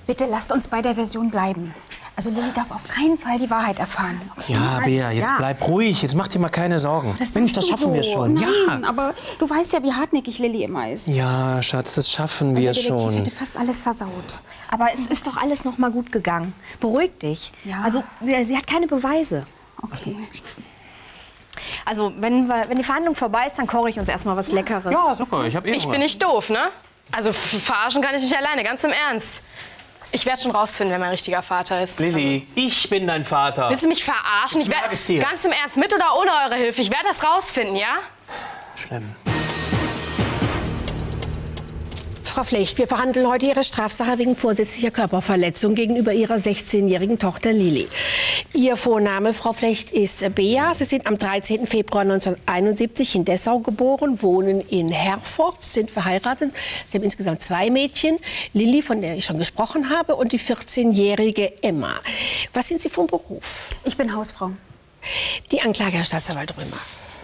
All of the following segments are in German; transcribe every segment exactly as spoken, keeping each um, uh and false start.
Bitte lasst uns bei der Version bleiben. Also Lilly darf auf keinen Fall die Wahrheit erfahren. Okay? Ja, Bea, jetzt ja. bleib ruhig. Jetzt mach dir mal keine Sorgen. Das Mensch, das schaffen so. wir schon. Nein, ja. aber du weißt ja, wie hartnäckig Lilly immer ist. Ja, Schatz, das schaffen wir der Detektiv schon. hätte fast alles versaut. Aber es ist doch alles noch mal gut gegangen. Beruhig dich. Ja. Also, sie, sie hat keine Beweise. Okay. Also, wenn, wir, wenn die Verhandlung vorbei ist, dann koche ich uns erstmal was Leckeres. Ja, super. Ich hab eh Ich bin nicht doof, ne? Also verarschen kann ich mich alleine, ganz im Ernst. Ich werde schon rausfinden, wer mein richtiger Vater ist. Lilly, ich bin dein Vater. Willst du mich verarschen? Ich Ich sag es dir. werde ganz im Ernst, mit oder ohne eure Hilfe, ich werde das rausfinden, ja? Schlimm. Frau Flecht, wir verhandeln heute Ihre Strafsache wegen vorsätzlicher Körperverletzung gegenüber Ihrer sechzehnjährigen Tochter Lilly. Ihr Vorname, Frau Flecht, ist Bea. Sie sind am dreizehnten Februar neunzehnhunderteinundsiebzig in Dessau geboren, wohnen in Herford, sind verheiratet. Sie haben insgesamt zwei Mädchen, Lilly, von der ich schon gesprochen habe, und die vierzehnjährige Emma. Was sind Sie vom Beruf? Ich bin Hausfrau. Die Anklage, Herr Staatsanwalt Römer.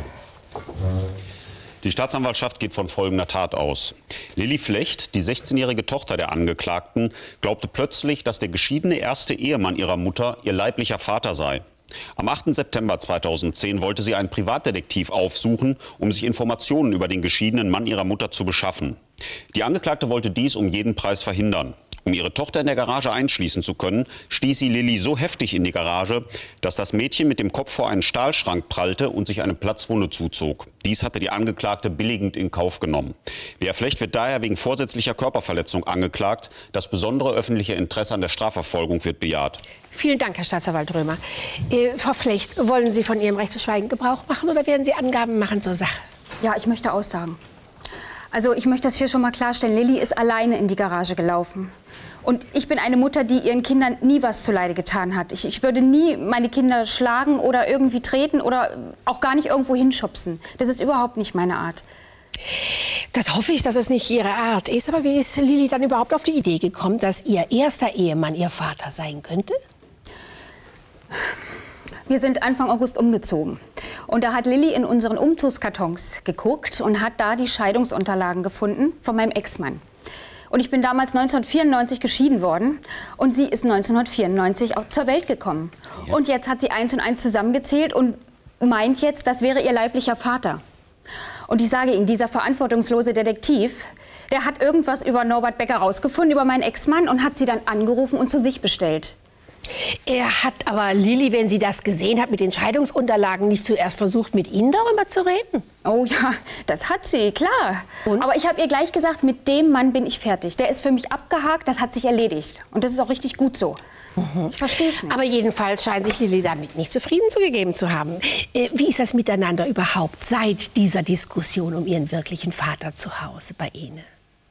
Die Staatsanwaltschaft geht von folgender Tat aus. Lilly Flecht, die sechzehnjährige Tochter der Angeklagten, glaubte plötzlich, dass der geschiedene erste Ehemann ihrer Mutter ihr leiblicher Vater sei. Am achten September zweitausendzehn wollte sie einen Privatdetektiv aufsuchen, um sich Informationen über den geschiedenen Mann ihrer Mutter zu beschaffen. Die Angeklagte wollte dies um jeden Preis verhindern. Um ihre Tochter in der Garage einschließen zu können, stieß sie Lilly so heftig in die Garage, dass das Mädchen mit dem Kopf vor einen Stahlschrank prallte und sich eine Platzwunde zuzog. Dies hatte die Angeklagte billigend in Kauf genommen. Bea Flecht wird daher wegen vorsätzlicher Körperverletzung angeklagt. Das besondere öffentliche Interesse an der Strafverfolgung wird bejaht. Vielen Dank, Herr Staatsanwalt Römer. Äh, Frau Flecht, wollen Sie von Ihrem Recht zu schweigen Gebrauch machen oder werden Sie Angaben machen zur Sache? Ja, ich möchte aussagen. Also ich möchte das hier schon mal klarstellen. Lilly ist alleine in die Garage gelaufen. Und ich bin eine Mutter, die ihren Kindern nie was zuleide getan hat. Ich, ich würde nie meine Kinder schlagen oder irgendwie treten oder auch gar nicht irgendwo hinschubsen. Das ist überhaupt nicht meine Art. Das hoffe ich, dass es nicht Ihre Art ist. Aber wie ist Lilly dann überhaupt auf die Idee gekommen, dass ihr erster Ehemann ihr Vater sein könnte? Wir sind Anfang August umgezogen. Und da hat Lilly in unseren Umzugskartons geguckt und hat da die Scheidungsunterlagen gefunden von meinem Ex-Mann. Und ich bin damals neunzehnhundertvierundneunzig geschieden worden und sie ist neunzehnhundertvierundneunzig auch zur Welt gekommen. Ja. Und jetzt hat sie eins und eins zusammengezählt und meint jetzt, das wäre ihr leiblicher Vater. Und ich sage Ihnen, dieser verantwortungslose Detektiv, der hat irgendwas über Norbert Becker rausgefunden, über meinen Ex-Mann, und hat sie dann angerufen und zu sich bestellt. Er hat aber Lilly, wenn sie das gesehen hat mit den Scheidungsunterlagen, nicht zuerst versucht, mit Ihnen darüber zu reden? Oh ja, das hat sie, klar. Und? Aber ich habe ihr gleich gesagt, mit dem Mann bin ich fertig. Der ist für mich abgehakt, das hat sich erledigt. Und das ist auch richtig gut so. Mhm. Ich verstehe es nicht. Aber jedenfalls scheint sich Lilly damit nicht zufrieden zugegeben zu haben. Äh, wie ist das miteinander überhaupt seit dieser Diskussion um Ihren wirklichen Vater zu Hause bei Ihnen?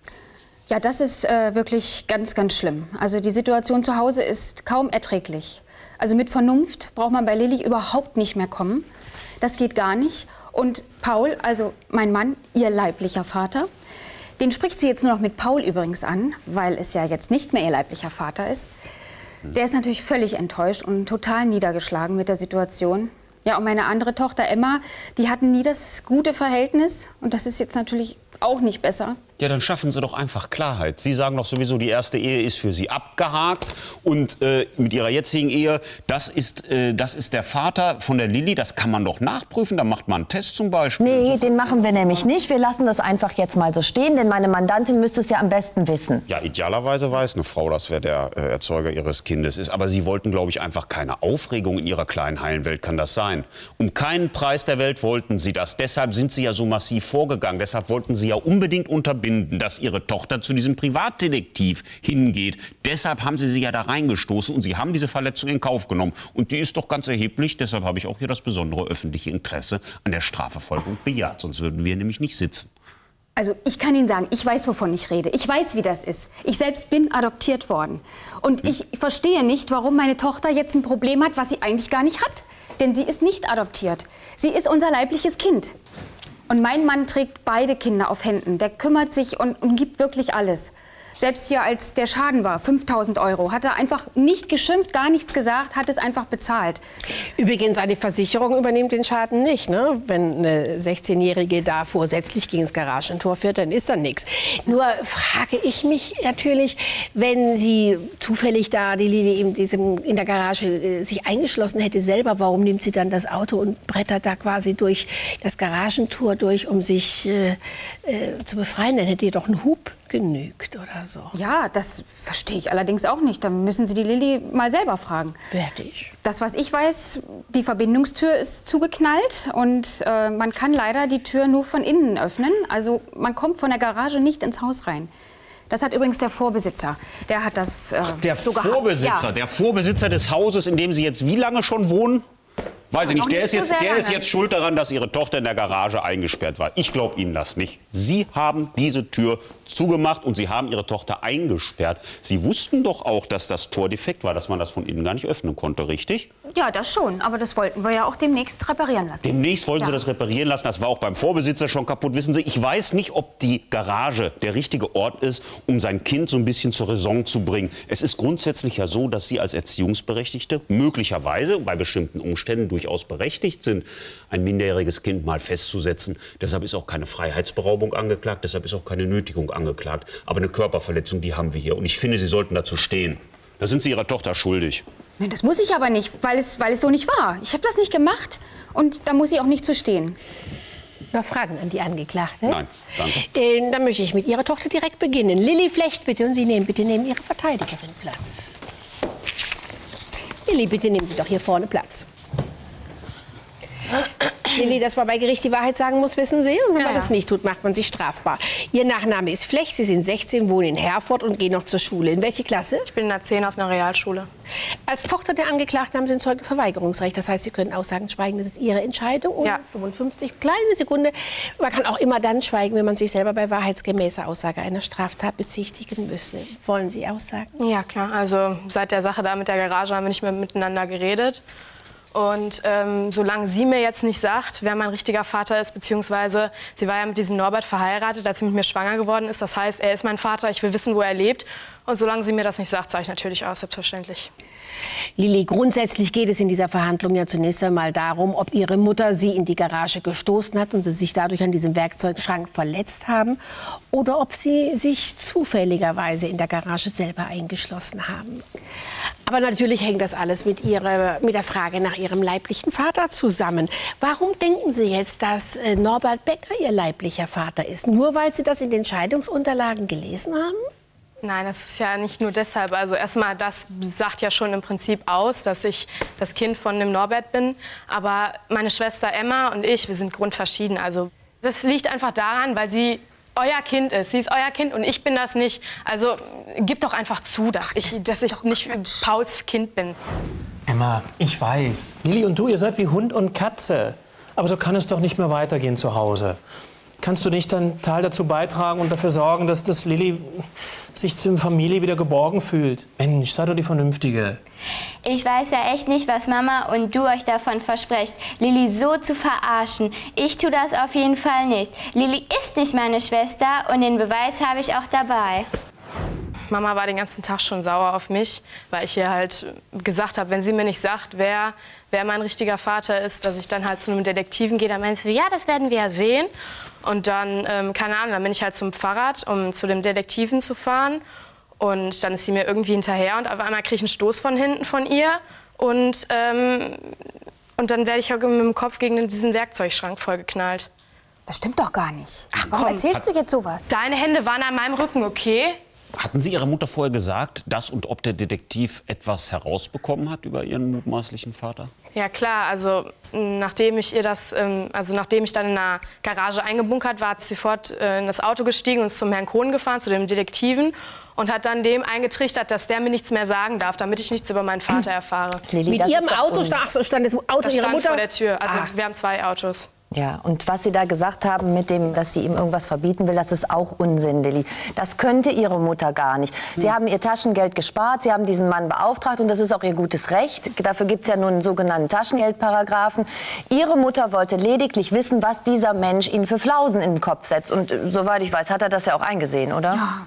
Ja, das ist äh, wirklich ganz, ganz schlimm. Also die Situation zu Hause ist kaum erträglich. Also mit Vernunft braucht man bei Lilly überhaupt nicht mehr kommen. Das geht gar nicht. Und Paul, also mein Mann, ihr leiblicher Vater, den spricht sie jetzt nur noch mit Paul übrigens an, weil es ja jetzt nicht mehr ihr leiblicher Vater ist. Der ist natürlich völlig enttäuscht und total niedergeschlagen mit der Situation. Ja, und meine andere Tochter Emma, die hatten nie das gute Verhältnis. Und das ist jetzt natürlich auch nicht besser. Ja, dann schaffen Sie doch einfach Klarheit. Sie sagen doch sowieso, die erste Ehe ist für Sie abgehakt. Und äh, mit Ihrer jetzigen Ehe, das ist, äh, das ist der Vater von der Lilly. Das kann man doch nachprüfen. Da macht man einen Test zum Beispiel. Nee, den machen wir nämlich nicht. Wir lassen das einfach jetzt mal so stehen. Denn meine Mandantin müsste es ja am besten wissen. Ja, idealerweise weiß eine Frau, dass wer der äh, Erzeuger ihres Kindes ist. Aber Sie wollten, glaube ich, einfach keine Aufregung in Ihrer kleinen heilen Welt. Kann das sein? Um keinen Preis der Welt wollten Sie das. Deshalb sind Sie ja so massiv vorgegangen. Deshalb wollten Sie ja unbedingt unterbinden, dass Ihre Tochter zu diesem Privatdetektiv hingeht. Deshalb haben Sie sie ja da reingestoßen und Sie haben diese Verletzung in Kauf genommen. Und die ist doch ganz erheblich. Deshalb habe ich auch hier das besondere öffentliche Interesse an der Strafverfolgung bejaht. Sonst würden wir nämlich nicht sitzen. Also ich kann Ihnen sagen, ich weiß, wovon ich rede. Ich weiß, wie das ist. Ich selbst bin adoptiert worden. Und hm. ich verstehe nicht, warum meine Tochter jetzt ein Problem hat, was sie eigentlich gar nicht hat. Denn sie ist nicht adoptiert. Sie ist unser leibliches Kind. Und mein Mann trägt beide Kinder auf Händen. Der kümmert sich und, und gibt wirklich alles. Selbst hier, als der Schaden war, fünftausend Euro, hat er einfach nicht geschimpft, gar nichts gesagt, hat es einfach bezahlt. Übrigens, eine Versicherung übernimmt den Schaden nicht. Ne? Wenn eine sechzehnjährige da vorsätzlich gegen das Garagentor fährt, dann ist da nichts. Nur frage ich mich natürlich, wenn sie zufällig da, die Lili in, diesem, in der Garage äh, sich eingeschlossen hätte selber, warum nimmt sie dann das Auto und brettert da quasi durch das Garagentor durch, um sich äh, äh, zu befreien? Dann hätte ihr doch ein Hub genügt oder so. Ja, das verstehe ich allerdings auch nicht. Da müssen Sie die Lilly mal selber fragen. Fertig. Das, was ich weiß, die Verbindungstür ist zugeknallt und äh, man kann leider die Tür nur von innen öffnen. Also man kommt von der Garage nicht ins Haus rein. Das hat übrigens der Vorbesitzer. Der hat das äh, Ach, der so Vorbesitzer, gehabt. Ja. der Vorbesitzer des Hauses, in dem Sie jetzt wie lange schon wohnen? Weiß ich nicht. Der, nicht ist so jetzt, sehr der ist lange. jetzt schuld daran, dass Ihre Tochter in der Garage eingesperrt war. Ich glaube Ihnen das nicht. Sie haben diese Tür zugemacht und Sie haben Ihre Tochter eingesperrt. Sie wussten doch auch, dass das Tor defekt war, dass man das von innen gar nicht öffnen konnte, richtig? Ja, das schon. Aber das wollten wir ja auch demnächst reparieren lassen. Demnächst wollten Sie Ja. das reparieren lassen. Das war auch beim Vorbesitzer schon kaputt. Wissen Sie, ich weiß nicht, ob die Garage der richtige Ort ist, um sein Kind so ein bisschen zur Raison zu bringen. Es ist grundsätzlich ja so, dass Sie als Erziehungsberechtigte möglicherweise bei bestimmten Umständen durchaus berechtigt sind, ein minderjähriges Kind mal festzusetzen. Deshalb ist auch keine Freiheitsberaubung angeklagt, deshalb ist auch keine Nötigung angeklagt. Aber eine Körperverletzung, die haben wir hier. Und ich finde, Sie sollten dazu stehen. Da sind Sie Ihrer Tochter schuldig. Nein, das muss ich aber nicht, weil es, weil es so nicht war. Ich habe das nicht gemacht und da muss ich auch nicht zu stehen. Noch Fragen an die Angeklagte? Nein, danke. Äh, dann möchte ich mit Ihrer Tochter direkt beginnen. Lilly Flecht, bitte. Und Sie nehmen bitte neben Ihrer Verteidigerin Platz. Lilly, bitte nehmen Sie doch hier vorne Platz. Lilly, dass man bei Gericht die Wahrheit sagen muss, wissen Sie. Und wenn man Ja. das nicht tut, macht man sich strafbar. Ihr Nachname ist Flecht, Sie sind sechzehn, wohnen in Herford und gehen noch zur Schule. In welche Klasse? Ich bin in der zehn auf einer Realschule. Als Tochter der Angeklagten haben Sie ein Zeugnisverweigerungsrecht. Das heißt, Sie können Aussagen schweigen. Das ist Ihre Entscheidung. Und Ja. fünfundfünfzig, kleine Sekunde. Man kann auch immer dann schweigen, wenn man sich selber bei wahrheitsgemäßer Aussage einer Straftat bezichtigen müsste. Wollen Sie aussagen? Ja, klar. Also seit der Sache da mit der Garage haben wir nicht mehr miteinander geredet. Und ähm, solange sie mir jetzt nicht sagt, wer mein richtiger Vater ist, beziehungsweise sie war ja mit diesem Norbert verheiratet, als sie mit mir schwanger geworden ist. Das heißt, er ist mein Vater, ich will wissen, wo er lebt. Und solange sie mir das nicht sagt, sage ich natürlich aus, selbstverständlich. Lilly, grundsätzlich geht es in dieser Verhandlung ja zunächst einmal darum, ob Ihre Mutter Sie in die Garage gestoßen hat und Sie sich dadurch an diesem Werkzeugschrank verletzt haben oder ob Sie sich zufälligerweise in der Garage selber eingeschlossen haben. Aber natürlich hängt das alles mit, ihrer, mit der Frage nach Ihrem leiblichen Vater zusammen. Warum denken Sie jetzt, dass äh, Norbert Becker Ihr leiblicher Vater ist? Nur weil Sie das in den Scheidungsunterlagen gelesen haben? Nein, das ist ja nicht nur deshalb. Also erstmal, das sagt ja schon im Prinzip aus, dass ich das Kind von dem Norbert bin. Aber meine Schwester Emma und ich, wir sind grundverschieden. Also das liegt einfach daran, weil sie euer Kind ist. Sie ist euer Kind und ich bin das nicht. Also gib doch einfach zu, dass ich, dass ich nicht Pauls Kind bin. Emma, ich weiß. Lilly und du, ihr seid wie Hund und Katze. Aber so kann es doch nicht mehr weitergehen zu Hause. Kannst du nicht einen Teil dazu beitragen und dafür sorgen, dass das Lilly sich zur Familie wieder geborgen fühlt? Mensch, sei doch die Vernünftige. Ich weiß ja echt nicht, was Mama und du euch davon versprecht, Lilly so zu verarschen. Ich tue das auf jeden Fall nicht. Lilly ist nicht meine Schwester und den Beweis habe ich auch dabei. Mama war den ganzen Tag schon sauer auf mich, weil ich ihr halt gesagt habe, wenn sie mir nicht sagt, wer, wer mein richtiger Vater ist, dass ich dann halt zu einem Detektiven gehe. Dann meinte sie, ja, das werden wir ja sehen. Und dann, ähm, keine Ahnung, dann bin ich halt zum Fahrrad, um zu dem Detektiven zu fahren. Und dann ist sie mir irgendwie hinterher und auf einmal kriege ich einen Stoß von hinten von ihr. Und, ähm, und dann werde ich mit dem Kopf gegen diesen Werkzeugschrank vollgeknallt. Das stimmt doch gar nicht. Ach, Warum komm. erzählst du jetzt sowas? Deine Hände waren an meinem Rücken, okay? Hatten Sie Ihrer Mutter vorher gesagt, dass und ob der Detektiv etwas herausbekommen hat über Ihren mutmaßlichen Vater? Ja klar, also nachdem ich ihr das, ähm, also nachdem ich dann in der Garage eingebunkert war, hat sie sofort äh, in das Auto gestiegen und ist zum Herrn Kohn gefahren, zu dem Detektiven, und hat dann dem eingetrichtert, dass der mir nichts mehr sagen darf, damit ich nichts über meinen Vater erfahre. Lilly, Mit das Ihrem ist doch Auto un- stand, ach so, stand das Auto Das Ihrer stand Mutter vor der Tür. Also Ah. wir haben zwei Autos. Ja, und was Sie da gesagt haben mit dem, dass sie ihm irgendwas verbieten will, das ist auch Unsinn, Lilly. Das könnte Ihre Mutter gar nicht. Sie haben ihr Taschengeld gespart, Sie haben diesen Mann beauftragt und das ist auch ihr gutes Recht. Dafür gibt es ja nun einen sogenannten Taschengeldparagraphen. Ihre Mutter wollte lediglich wissen, was dieser Mensch Ihnen für Flausen in den Kopf setzt. Und äh, soweit ich weiß, hat er das ja auch eingesehen, oder? Ja.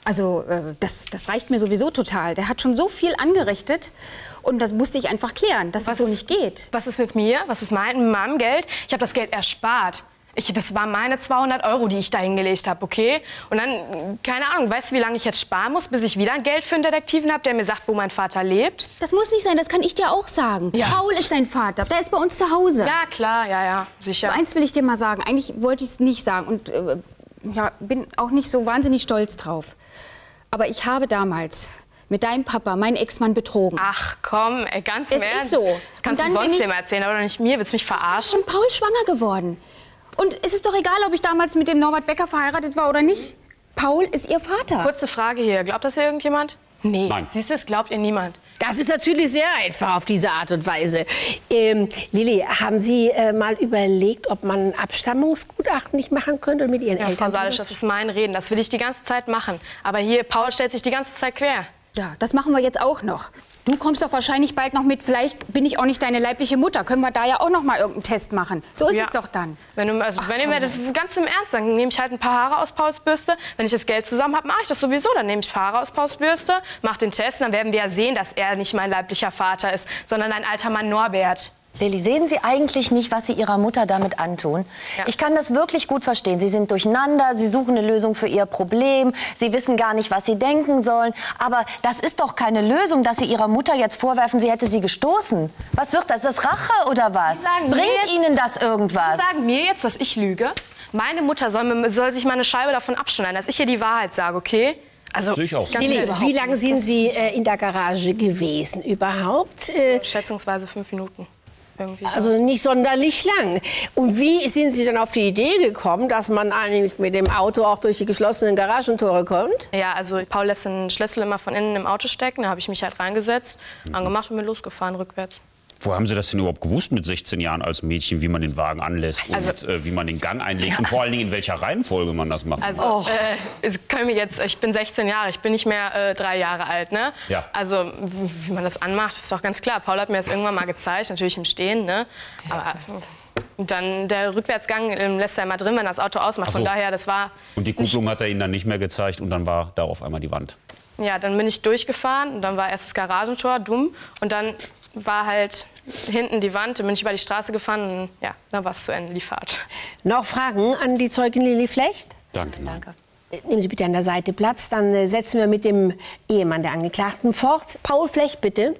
Also äh, das, das reicht mir sowieso total. Der hat schon so viel angerichtet und das musste ich einfach klären, dass das so nicht geht. Was ist mit mir? Was ist mein, mit meinem Geld? Ich habe das Geld erspart. Ich, das waren meine zweihundert Euro, die ich da hingelegt habe, okay? Und dann, keine Ahnung, weißt du, wie lange ich jetzt sparen muss, bis ich wieder Geld für einen Detektiven habe, der mir sagt, wo mein Vater lebt? Das muss nicht sein, das kann ich dir auch sagen. Ja. Paul ist dein Vater, der ist bei uns zu Hause. Ja, klar, ja, ja, sicher. Aber eins will ich dir mal sagen, eigentlich wollte ich es nicht sagen und äh, ja, bin auch nicht so wahnsinnig stolz drauf. Aber ich habe damals mit deinem Papa meinen Ex-Mann betrogen. Ach komm, ey, ganz im Es Ernst. ist so. Kannst du sonst jemand erzählen, aber doch nicht mir. Willst du mich verarschen? Und Paul schwanger geworden. Und es ist doch egal, ob ich damals mit dem Norbert Becker verheiratet war oder nicht. Paul ist ihr Vater. Kurze Frage hier. Glaubt das hier irgendjemand? Nee. Nein. Siehst du, das glaubt ihr niemand. Das ist natürlich sehr einfach auf diese Art und Weise. Ähm, Lilly, haben Sie äh, mal überlegt, ob man ein Abstammungsgutachten nicht machen könnte mit Ihren Ja, Eltern? Frau Salisch, das ist mein Reden. Das will ich die ganze Zeit machen. Aber hier, Paul stellt sich die ganze Zeit quer. Ja, das machen wir jetzt auch noch. Du kommst doch wahrscheinlich bald noch mit. Vielleicht bin ich auch nicht deine leibliche Mutter. Können wir da ja auch noch mal irgendeinen Test machen? So ist Ja. es doch dann. Wenn du, also, Ach, wenn ihr mir das ganz im Ernst, dann nehme ich halt ein paar Haare aus Pauls Bürste. Wenn ich das Geld zusammen habe, mache ich das sowieso. Dann nehme ich ein paar Haare aus Pauls Bürste, mache den Test. Dann werden wir ja sehen, dass er nicht mein leiblicher Vater ist, sondern ein alter Mann Norbert. Lilly, sehen Sie eigentlich nicht, was Sie Ihrer Mutter damit antun? Ja. Ich kann das wirklich gut verstehen. Sie sind durcheinander, Sie suchen eine Lösung für Ihr Problem, Sie wissen gar nicht, was Sie denken sollen. Aber das ist doch keine Lösung, dass Sie Ihrer Mutter jetzt vorwerfen, sie hätte Sie gestoßen. Was wird das? Ist das Rache oder was? sagen mir Bringt jetzt- Ihnen das irgendwas? Sie sagen mir jetzt, dass ich lüge. Meine Mutter soll, mir, soll sich mal eine Scheibe davon abschneiden, dass ich ihr die Wahrheit sage, okay? Also, Sehe ich auch. ganz Lilly, überhaupt wie lange nicht. sind Sie äh, in der Garage gewesen überhaupt? Äh, Schätzungsweise fünf Minuten. Irgendwie so. also nicht sonderlich lang. Und wie sind Sie dann auf die Idee gekommen, dass man eigentlich mit dem Auto auch durch die geschlossenen Garagentore kommt? Ja, also Paul lässt den Schlüssel immer von innen im Auto stecken. Da habe ich mich halt reingesetzt, angemacht und bin losgefahren rückwärts. Wo haben Sie das denn überhaupt gewusst mit sechzehn Jahren als Mädchen, wie man den Wagen anlässt und Also- äh, wie man den Gang einlegt und vor allen Dingen in welcher Reihenfolge man das macht? Also, äh, es können wir jetzt, ich bin sechzehn Jahre, ich bin nicht mehr äh, drei Jahre alt, ne? Ja. Also, wie, wie man das anmacht, ist doch ganz klar. Paul hat mir das irgendwann mal gezeigt, natürlich im Stehen, ne? Aber und dann der Rückwärtsgang ähm, lässt er immer drin, wenn er das Auto ausmacht. Ach so. Von daher, das war. Und die Kupplung hat er Ihnen dann nicht mehr gezeigt und dann war da auf einmal die Wand. Ja, dann bin ich durchgefahren und dann war erst das Garagentor, dumm. Und dann war halt hinten die Wand, dann bin ich über die Straße gefahren und ja, dann war es zu Ende, die Fahrt. Noch Fragen an die Zeugin Lilly Flecht? Danke. Nein. Äh, Nehmen Sie bitte an der Seite Platz, dann äh, setzen wir mit dem Ehemann der Angeklagten fort. Paul Flecht, bitte.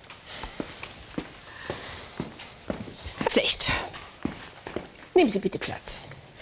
Herr Flecht, nehmen Sie bitte Platz.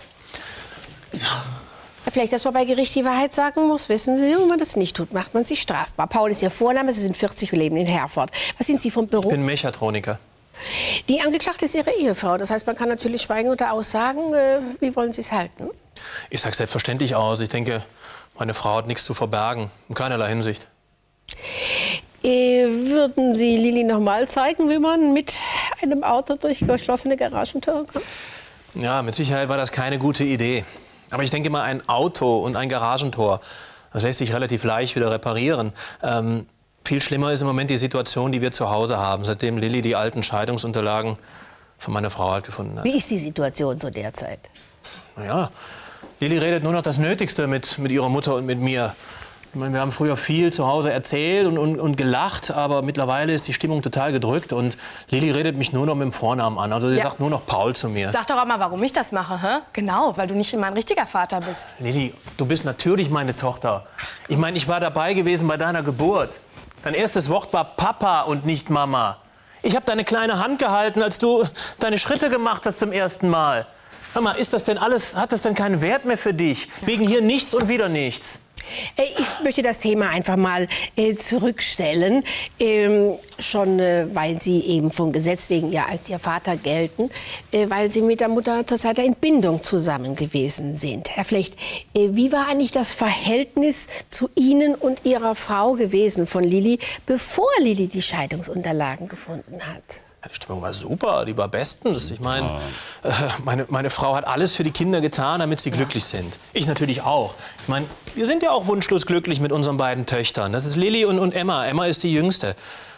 Herr Flecht, dass man bei Gericht die Wahrheit sagen muss, wissen Sie, wenn man das nicht tut, macht man sich strafbar. Paul ist Ihr Vorname, Sie sind vierzig und leben in Herford. Was sind Sie vom Beruf? Ich bin Mechatroniker. Die Angeklagte ist Ihre Ehefrau. Das heißt, man kann natürlich schweigen oder aussagen. Äh, wie wollen Sie es halten? Ich sage selbstverständlich aus. Ich denke, meine Frau hat nichts zu verbergen. In keinerlei Hinsicht. Äh, würden Sie Lilly noch mal zeigen, wie man mit einem Auto durch geschlossene Garagentore kommt? Ja, mit Sicherheit war das keine gute Idee. Aber ich denke mal, ein Auto und ein Garagentor, das lässt sich relativ leicht wieder reparieren. Ähm, viel schlimmer ist im Moment die Situation, die wir zu Hause haben, seitdem Lilly die alten Scheidungsunterlagen von meiner Frau halt gefunden hat. Wie ist die Situation so derzeit? Naja, Lilly redet nur noch das Nötigste mit, mit ihrer Mutter und mit mir. Ich meine, wir haben früher viel zu Hause erzählt und, und, und gelacht, aber mittlerweile ist die Stimmung total gedrückt und Lilly redet mich nur noch mit dem Vornamen an. Also sie Ja. sagt nur noch Paul zu mir. Sag doch auch mal, warum ich das mache, hä? Genau, weil du nicht mein richtiger Vater bist. Lilly, du bist natürlich meine Tochter. Ich meine, ich war dabei gewesen bei deiner Geburt. Dein erstes Wort war Papa und nicht Mama. Ich habe deine kleine Hand gehalten, als du deine Schritte gemacht hast zum ersten Mal. Hör mal, ist das denn alles, hat das denn keinen Wert mehr für dich? Wegen hier nichts und wieder nichts. Äh, Ich möchte das Thema einfach mal äh, zurückstellen, ähm, schon äh, weil Sie eben vom Gesetz wegen ja als Ihr Vater gelten, äh, weil Sie mit der Mutter zur Zeit der Entbindung zusammen gewesen sind. Herr Flecht, äh, wie war eigentlich das Verhältnis zu Ihnen und Ihrer Frau gewesen von Lilly, bevor Lilly die Scheidungsunterlagen gefunden hat? Die Stimmung war super, die war bestens. Ich meine, äh, meine, meine Frau hat alles für die Kinder getan, damit sie glücklich sind. Ich natürlich auch. Ich meine, wir sind ja auch wunschlos glücklich mit unseren beiden Töchtern. Das ist Lilly und, und Emma. Emma ist die Jüngste.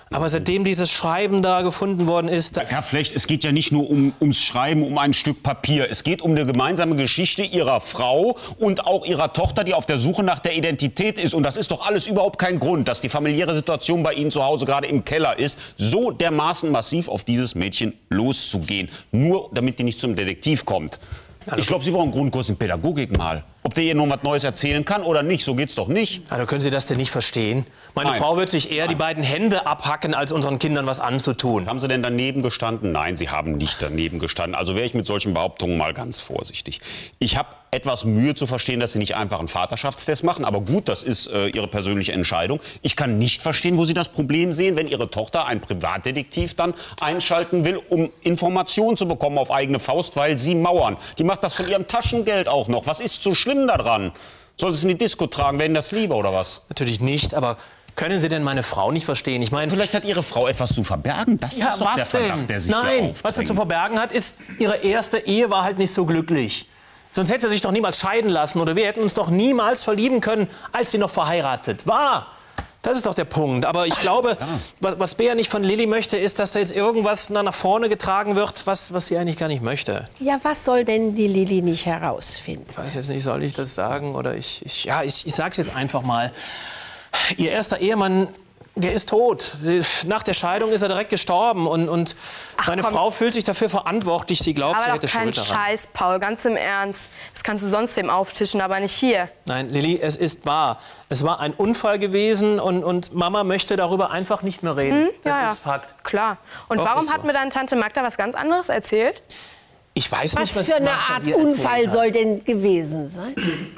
Aber seitdem dieses Schreiben da gefunden worden ist... Das Herr Flecht, es geht ja nicht nur um, ums Schreiben, um ein Stück Papier. Es geht um eine gemeinsame Geschichte Ihrer Frau und auch Ihrer Tochter, die auf der Suche nach der Identität ist. Und das ist doch alles überhaupt kein Grund, dass die familiäre Situation bei Ihnen zu Hause gerade im Keller ist, so dermaßen massiv auf dieses Mädchen loszugehen. Nur damit die nicht zum Detektiv kommt. Ich glaube, Sie brauchen einen Grundkurs in Pädagogik mal. Ob der ihr noch was Neues erzählen kann oder nicht, so geht's doch nicht. Also können Sie das denn nicht verstehen? Meine Nein. Frau wird sich eher Nein. die beiden Hände abhacken, als unseren Kindern was anzutun. Haben Sie denn daneben gestanden? Nein, Sie haben nicht daneben gestanden. Also wäre ich mit solchen Behauptungen mal ganz vorsichtig. Ich habe etwas Mühe zu verstehen, dass Sie nicht einfach einen Vaterschaftstest machen. Aber gut, das ist äh, Ihre persönliche Entscheidung. Ich kann nicht verstehen, wo Sie das Problem sehen, wenn Ihre Tochter einen Privatdetektiv dann einschalten will, um Informationen zu bekommen auf eigene Faust, weil Sie mauern. Die macht das von ihrem Taschengeld auch noch. Was ist so schlimm daran? Soll sie es in die Disco tragen? Wäre Ihnen das lieber oder was? Natürlich nicht, aber können Sie denn meine Frau nicht verstehen? Ich meine, vielleicht hat Ihre Frau etwas zu verbergen. Das ja, ist doch der was denn? Verdacht, der sich Nein, hier was sie zu verbergen hat, ist, ihre erste Ehe war halt nicht so glücklich. Sonst hätte sie sich doch niemals scheiden lassen oder wir hätten uns doch niemals verlieben können, als sie noch verheiratet war. Das ist doch der Punkt. Aber ich glaube, ja. was, was Bea nicht von Lilly möchte, ist, dass da jetzt irgendwas nach vorne getragen wird, was, was sie eigentlich gar nicht möchte. Ja, was soll denn die Lilly nicht herausfinden? Ich weiß jetzt nicht, soll ich das sagen oder ich, ich ja, ich, ich sag's jetzt einfach mal. Ihr erster Ehemann, der ist tot. Nach der Scheidung ist er direkt gestorben und, und Ach, meine komm. Frau fühlt sich dafür verantwortlich. Sie glaubt, aber sie hätte doch kein Schuld daran. Scheiß, Paul, ganz im Ernst. Das kannst du sonst wem auftischen, aber nicht hier. Nein, Lilly, es ist wahr. Es war ein Unfall gewesen und, und Mama möchte darüber einfach nicht mehr reden. Hm? Das Ja, ist Fakt. Klar. Und Doch, warum ist hat so. mir deine Tante Magda was ganz anderes erzählt? Ich weiß Was nicht, was für eine Magda Art dir erzählt Unfall hat. soll denn gewesen sein?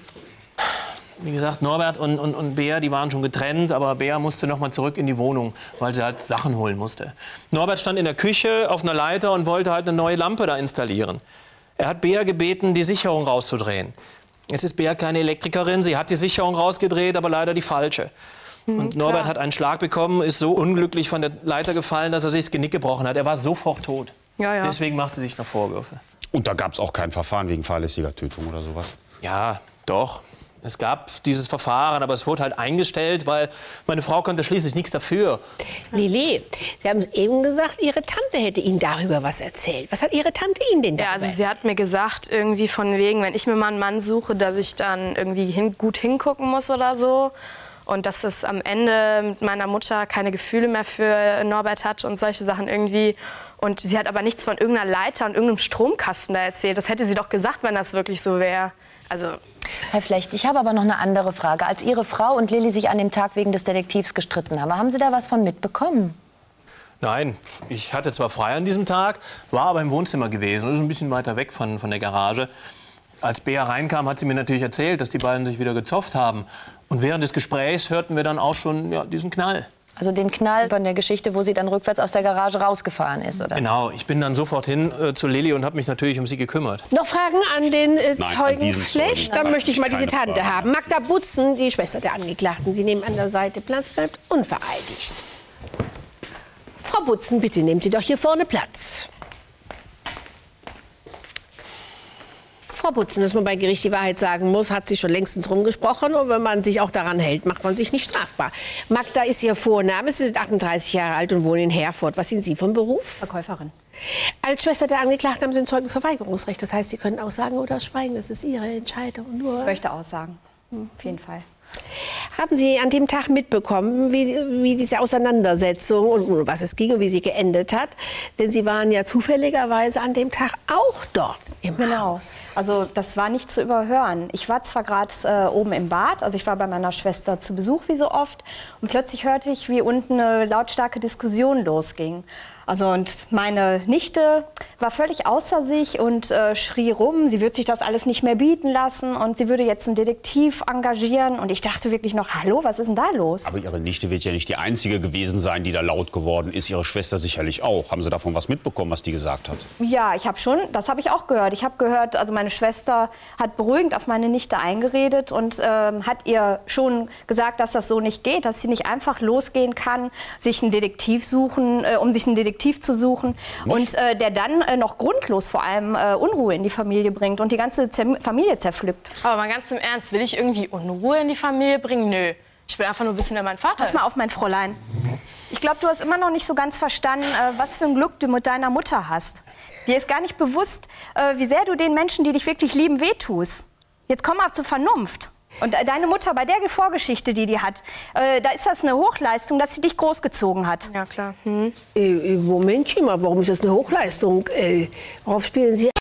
Wie gesagt, Norbert und, und, und Bea, die waren schon getrennt, aber Bea musste noch mal zurück in die Wohnung, weil sie halt Sachen holen musste. Norbert stand in der Küche auf einer Leiter und wollte halt eine neue Lampe da installieren. Er hat Bea gebeten, die Sicherung rauszudrehen. Jetzt ist Bea keine Elektrikerin, sie hat die Sicherung rausgedreht, aber leider die falsche. Und Norbert hat einen Schlag bekommen, ist so unglücklich von der Leiter gefallen, dass er sich das Genick gebrochen hat. Er war sofort tot. Ja, ja. Deswegen macht sie sich noch Vorwürfe. Und da gab es auch kein Verfahren wegen fahrlässiger Tötung oder sowas? Ja, doch. Es gab dieses Verfahren, aber es wurde halt eingestellt, weil meine Frau konnte schließlich nichts dafür. Lilly, Sie haben eben gesagt, Ihre Tante hätte Ihnen darüber was erzählt. Was hat Ihre Tante Ihnen denn darüber Ja, also sie erzählt? hat mir gesagt, irgendwie von wegen, wenn ich mir mal einen Mann suche, dass ich dann irgendwie hin, gut hingucken muss oder so. Und dass es am Ende mit meiner Mutter keine Gefühle mehr für Norbert hat und solche Sachen irgendwie. Und sie hat aber nichts von irgendeiner Leiter und irgendeinem Stromkasten da erzählt. Das hätte sie doch gesagt, wenn das wirklich so wäre. Also Herr Flecht, ich habe aber noch eine andere Frage. Als Ihre Frau und Lilly sich an dem Tag wegen des Detektivs gestritten haben, haben Sie da was von mitbekommen? Nein, ich hatte zwar frei an diesem Tag, war aber im Wohnzimmer gewesen. Das ist ein bisschen weiter weg von, von der Garage. Als Bea reinkam, hat sie mir natürlich erzählt, dass die beiden sich wieder gezofft haben. Und während des Gesprächs hörten wir dann auch schon ja, diesen Knall. Also den Knall von der Geschichte, wo sie dann rückwärts aus der Garage rausgefahren ist, oder? Genau, ich bin dann sofort hin äh, zu Lilly und habe mich natürlich um sie gekümmert. Noch Fragen an den äh, Nein, an Zeugen diesen Flecht? Zeugen Dann habe möchte ich ich mal diese keine Tante Fragen. haben. Magda Butzen, die Schwester der Angeklagten. Sie nehmen an der Seite Platz, bleibt unvereidigt. Frau Butzen, bitte nehmen Sie doch hier vorne Platz. Frau Butzen, dass man bei Gericht die Wahrheit sagen muss, hat sich schon längstens rumgesprochen. Und wenn man sich auch daran hält, macht man sich nicht strafbar. Magda ist Ihr Vorname. Sie sind achtunddreißig Jahre alt und wohnen in Herford. Was sind Sie vom Beruf? Verkäuferin. Als Schwester der Angeklagten haben Sie ein Zeugnisverweigerungsrecht. Das heißt, Sie können aussagen oder schweigen. Das ist Ihre Entscheidung. Nur Ich möchte aussagen. Auf jeden Fall. Haben Sie an dem Tag mitbekommen, wie, wie diese Auseinandersetzung und um was es ging und wie sie geendet hat? Denn Sie waren ja zufälligerweise an dem Tag auch dort im Genau. Haus. Also das war nicht zu überhören. Ich war zwar gerade äh, oben im Bad, also ich war bei meiner Schwester zu Besuch wie so oft, und plötzlich hörte ich, wie unten eine lautstarke Diskussion losging. Also und meine Nichte war völlig außer sich und äh, schrie rum, sie würde sich das alles nicht mehr bieten lassen und sie würde jetzt einen Detektiv engagieren. Und ich dachte wirklich noch, hallo, was ist denn da los? Aber Ihre Nichte wird ja nicht die Einzige gewesen sein, die da laut geworden ist. Ihre Schwester sicherlich auch. Haben Sie davon was mitbekommen, was die gesagt hat? Ja, ich habe schon, das habe ich auch gehört. Ich habe gehört, also meine Schwester hat beruhigend auf meine Nichte eingeredet und ähm, hat ihr schon gesagt, dass das so nicht geht, dass sie nicht einfach losgehen kann, sich einen Detektiv suchen, äh, um sich einen Detektiv zu suchen und äh, der dann äh, noch grundlos vor allem äh, Unruhe in die Familie bringt und die ganze Zer- Familie zerpflückt. Aber mal ganz im Ernst, will ich irgendwie Unruhe in die Familie bringen? Nö. Ich will einfach nur wissen, wer mein Vater Pass ist. mal auf, mein Fräulein. Ich glaube, du hast immer noch nicht so ganz verstanden, äh, was für ein Glück du mit deiner Mutter hast. Dir ist gar nicht bewusst, äh, wie sehr du den Menschen, die dich wirklich lieben, wehtust. Jetzt komm mal zur Vernunft. Und äh, deine Mutter, bei der Vorgeschichte, die die hat, äh, da ist das eine Hochleistung, dass sie dich großgezogen hat. Ja, klar. Hm. Äh, Momentchen mal, warum ist das eine Hochleistung? Äh, worauf spielen Sie